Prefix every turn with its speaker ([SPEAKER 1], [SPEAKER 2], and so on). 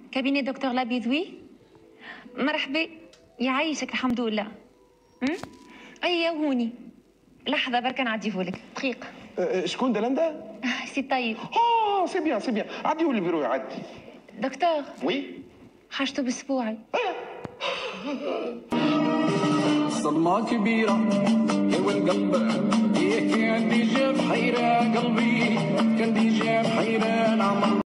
[SPEAKER 1] كابيني دكتور لابيدوي. مرحبا، يعيشك الحمد لله. اي هوني لحظه بركه نعديهولك دقيقه.
[SPEAKER 2] شكون دلندا؟
[SPEAKER 1] سي طيب.
[SPEAKER 2] سي بيان سي بيان، عديهولي البيرو يعدي.
[SPEAKER 1] دكتور.
[SPEAKER 2] وي.
[SPEAKER 1] حاجته باسبوعي.
[SPEAKER 3] صدمة كبيرة يا والقلب، كان ديجا بحيرة قلبي، كان ديجا بحيرة العمر.